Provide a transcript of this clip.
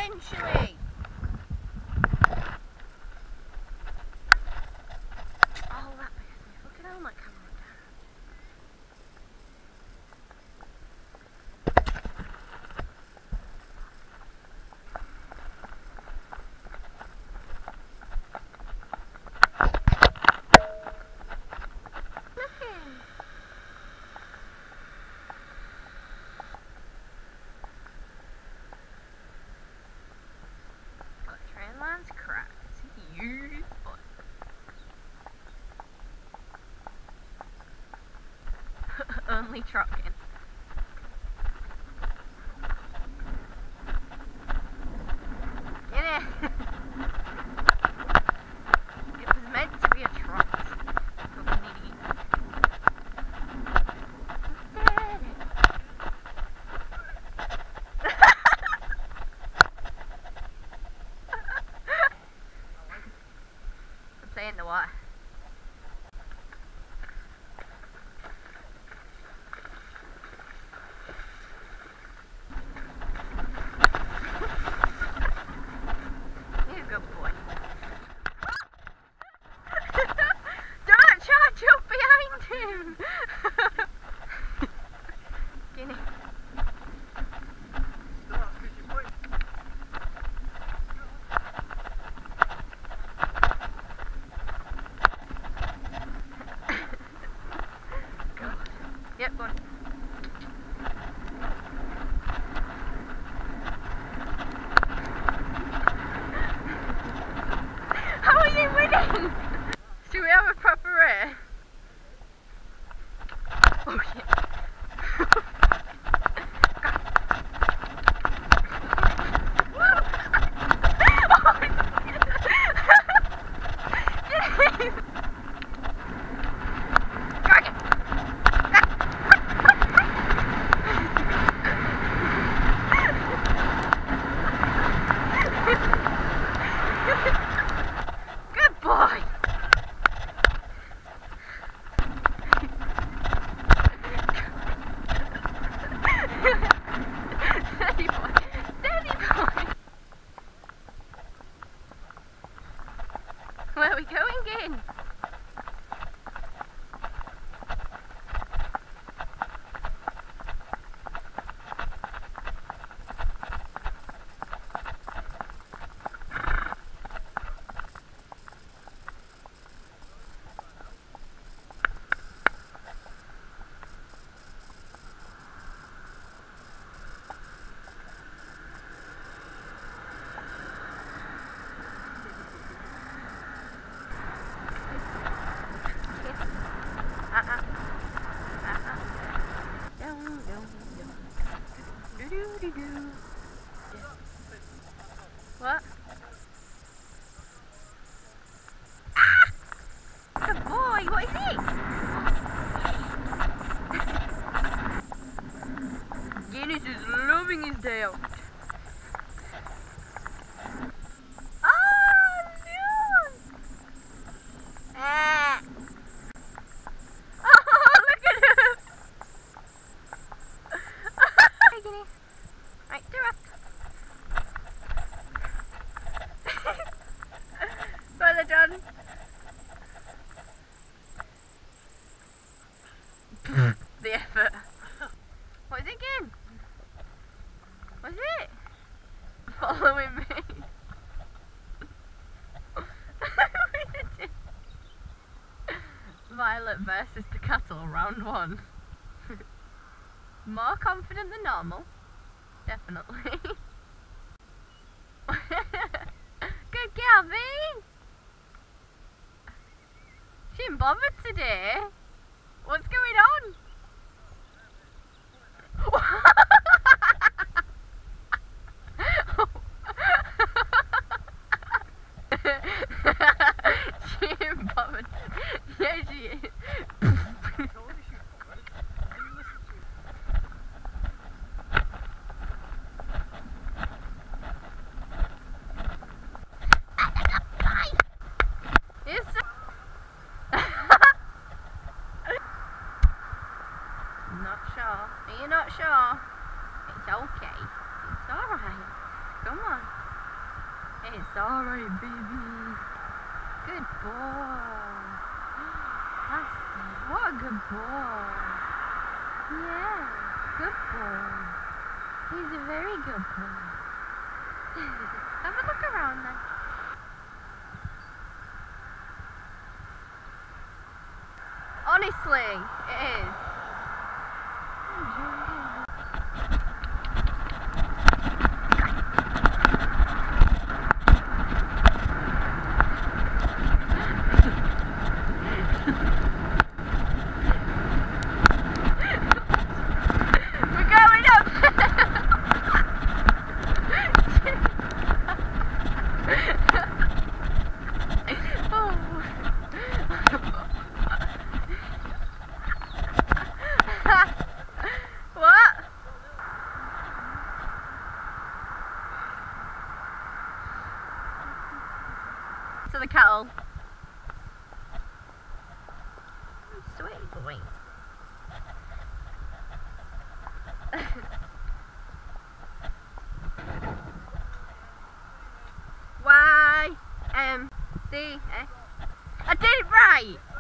eventually. Oh, that makes me fucking helmet camera down. Line's cracked. Huge, but only trucking. Get it? It was meant to be a truck. Fucking idiot. Play in the water. You're a good boy. Don't charge up behind him! Guinea. Yep, go on. How are you winning? Should we have a proper race? Oh shit. Good boy! Steady boy! Steady boy! Where are we going in? What? Ah! Good boy, what is it? Guinness is loving his day out. Oh no! Ah! Oh, look at him! Hey, Guinness. Right, direct. Further done. The effort. What is it again? What is it? Following me. Violet versus the cattle, round one. More confident than normal. Definitely. Good girl, V! She ain't bothered today. What's going on? She ain't bothered. Yeah, she is. It's alright, baby. Good boy. What a good boy. Yeah, good boy. He's a very good boy. Have a look around then. Honestly, it is. We're going up! What? To the kettle. Sweet boy. Y M C S. I did it right.